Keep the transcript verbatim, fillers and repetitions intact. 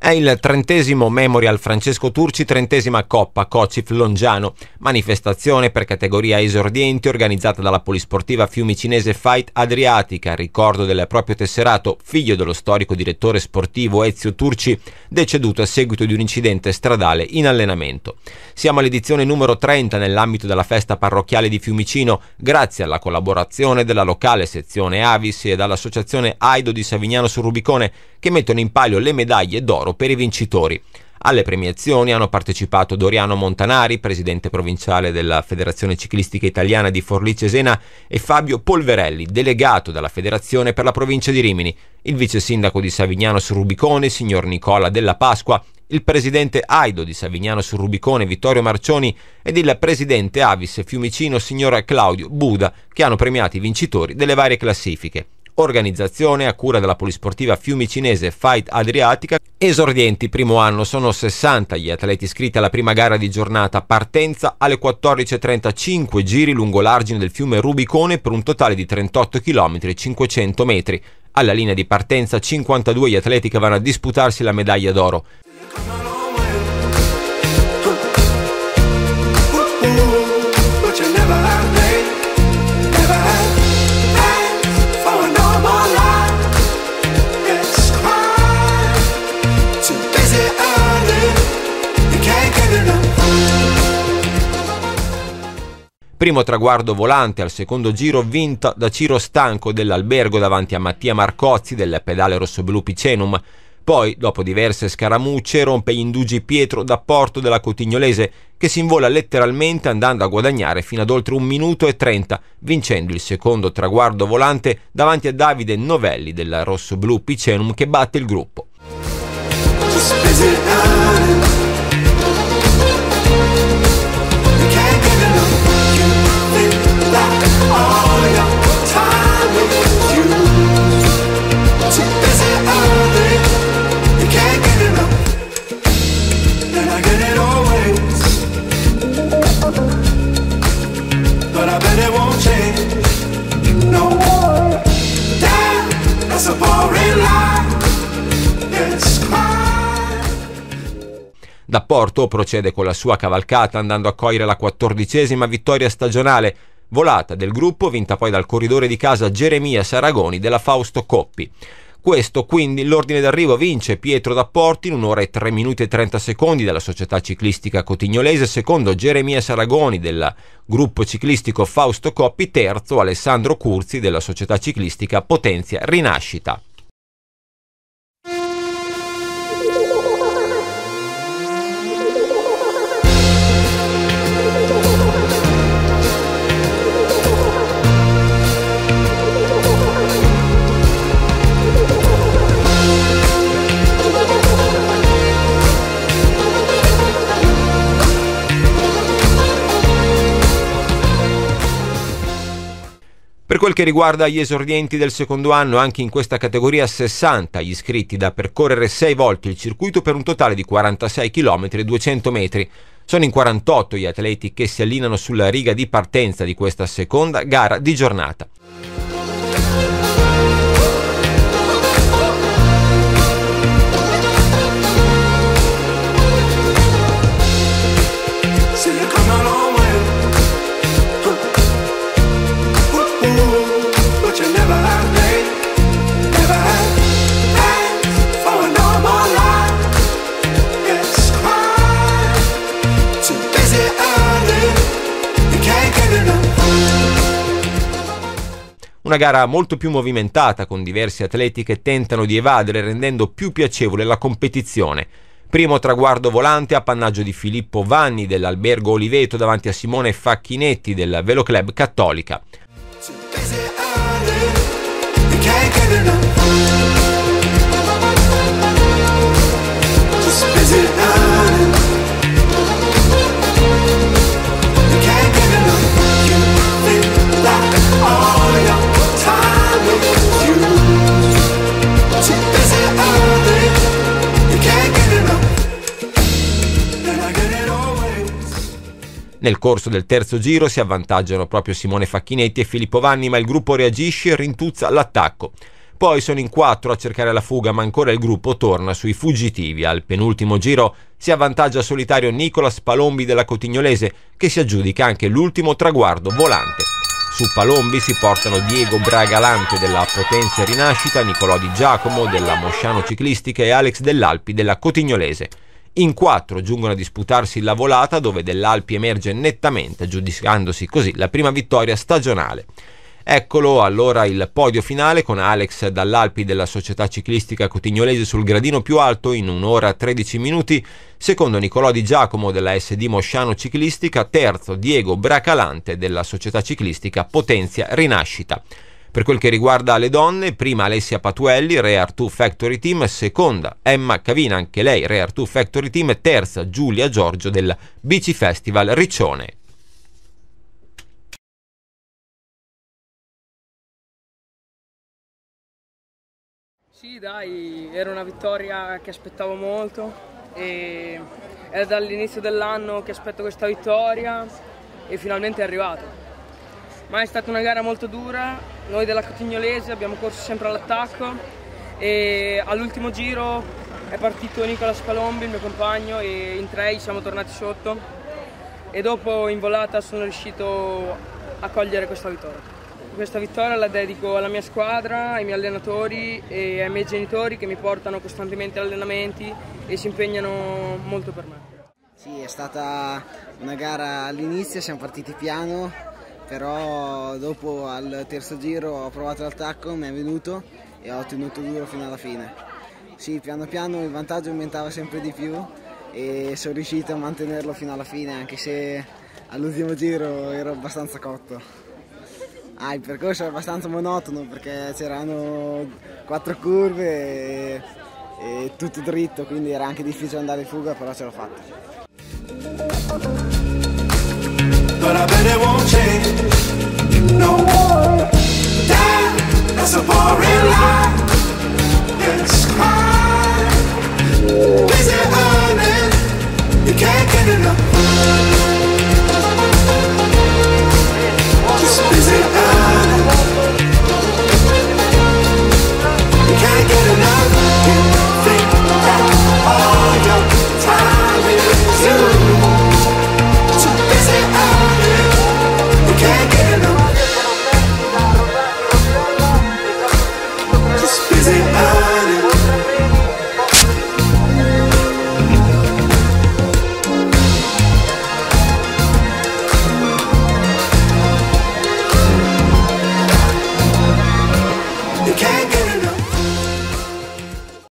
È il trentesimo Memorial Francesco Turci, trentesima Coppa Cocif Longiano, manifestazione per categoria esordienti organizzata dalla polisportiva fiumicinese Fight Adriatica, a ricordo del proprio tesserato, figlio dello storico direttore sportivo Ezio Turci, deceduto a seguito di un incidente stradale in allenamento. Siamo all'edizione numero trenta nell'ambito della festa parrocchiale di Fiumicino, grazie alla collaborazione della locale sezione Avis e dall'associazione Aido di Savignano sul Rubicone, che mettono in palio le medaglie d'oro per i vincitori. Alle premiazioni hanno partecipato Doriano Montanari, presidente provinciale della Federazione Ciclistica Italiana di Forlì Cesena, e Fabio Polverelli, delegato dalla Federazione per la provincia di Rimini, il vice sindaco di Savignano sul Rubicone, signor Nicola Della Pasqua, il presidente Aido di Savignano sul Rubicone, Vittorio Marcioni, ed il presidente Avis Fiumicino, signor Claudio Buda, che hanno premiato i vincitori delle varie classifiche. Organizzazione a cura della polisportiva fiumicinese Fight Adriatica. Esordienti primo anno, sono sessanta gli atleti iscritti alla prima gara di giornata, partenza alle quattordici e trentacinque, giri lungo l'argine del fiume Rubicone per un totale di trentotto chilometri e cinquecento metri. Alla linea di partenza cinquantadue gli atleti che vanno a disputarsi la medaglia d'oro. Primo traguardo volante al secondo giro vinta da Ciro Stanco dell'Albergo davanti a Mattia Marcozzi del pedale rossoblu Picenum. Poi, dopo diverse scaramucce, rompe gli indugi Pietro da Porto della Cotignolese, che si invola letteralmente andando a guadagnare fino ad oltre un minuto e trenta, vincendo il secondo traguardo volante davanti a Davide Novelli del rossoblu Picenum, che batte il gruppo. Da Porto procede con la sua cavalcata andando a cogliere la quattordicesima vittoria stagionale, volata del gruppo, vinta poi dal corridore di casa Geremia Saragoni della Fausto Coppi. Questo quindi l'ordine d'arrivo: vince Pietro da Porto in un'ora e tre minuti e trenta secondi dalla società ciclistica cotignolese, secondo Geremia Saragoni del gruppo ciclistico Fausto Coppi, terzo Alessandro Curzi della società ciclistica Potenzia Rinascita. Per quel che riguarda gli esordienti del secondo anno, anche in questa categoria sessanta gli iscritti da percorrere sei volte il circuito per un totale di quarantasei chilometri e duecento metri. Sono in quarantotto gli atleti che si allineano sulla riga di partenza di questa seconda gara di giornata. Una gara molto più movimentata, con diversi atleti che tentano di evadere, rendendo più piacevole la competizione. Primo traguardo volante appannaggio di Filippo Vanni dell'Albergo Oliveto davanti a Simone Facchinetti del Velo Club Cattolica. Nel corso del terzo giro si avvantaggiano proprio Simone Facchinetti e Filippo Vanni, ma il gruppo reagisce e rintuzza l'attacco. Poi sono in quattro a cercare la fuga, ma ancora il gruppo torna sui fuggitivi. Al penultimo giro si avvantaggia solitario Nicolas Palombi della Cotignolese, che si aggiudica anche l'ultimo traguardo volante. Su Palombi si portano Diego Bragalante della Potenza Rinascita, Nicolò Di Giacomo della Mosciano Ciclistica e Alex Dell'Alpi della Cotignolese. In quattro giungono a disputarsi la volata, dove Dell'Alpi emerge nettamente, aggiudicandosi così la prima vittoria stagionale. Eccolo allora il podio finale, con Alex Dall'Alpi della Società Ciclistica Cotignolese sul gradino più alto in un'ora tredici minuti, secondo Nicolò Di Giacomo della S D Mosciano Ciclistica, terzo Diego Bracalante della Società Ciclistica Potenza Rinascita. Per quel che riguarda le donne, prima Alessia Patuelli, Re Artù Factory Team, seconda Emma Cavina, anche lei Re Artù Factory Team, terza Giulia Giorgio del Bici Festival Riccione. Sì, dai, era una vittoria che aspettavo molto e è dall'inizio dell'anno che aspetto questa vittoria e finalmente è arrivata. Ma è stata una gara molto dura, noi della Cotignolese abbiamo corso sempre all'attacco e all'ultimo giro è partito Nicolas Palombi, il mio compagno, e in tre siamo tornati sotto e dopo in volata sono riuscito a cogliere questa vittoria. Questa vittoria la dedico alla mia squadra, ai miei allenatori e ai miei genitori che mi portano costantemente agli allenamenti e si impegnano molto per me. Sì, è stata una gara all'inizio, siamo partiti piano, però dopo al terzo giro ho provato l'attacco, mi è venuto e ho tenuto duro fino alla fine. Sì, piano piano il vantaggio aumentava sempre di più e sono riuscito a mantenerlo fino alla fine, anche se all'ultimo giro ero abbastanza cotto. Ah, il percorso è abbastanza monotono perché c'erano quattro curve e, e tutto dritto, quindi era anche difficile andare in fuga, però ce l'ho fatta. But I bet it won't change, no. Damn, that's a boring life.